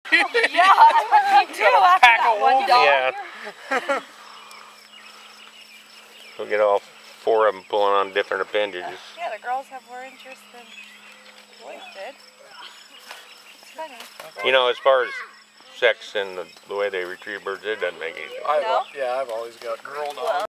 Yeah, I me too after that one dog. Yeah. We'll get all 4 of them pulling on different appendages. Yeah, the girls have more interest than the boys did. It's funny. You know, as far as sex and the way they retrieve birds, it doesn't make any difference. Yeah, I've always got girl dogs.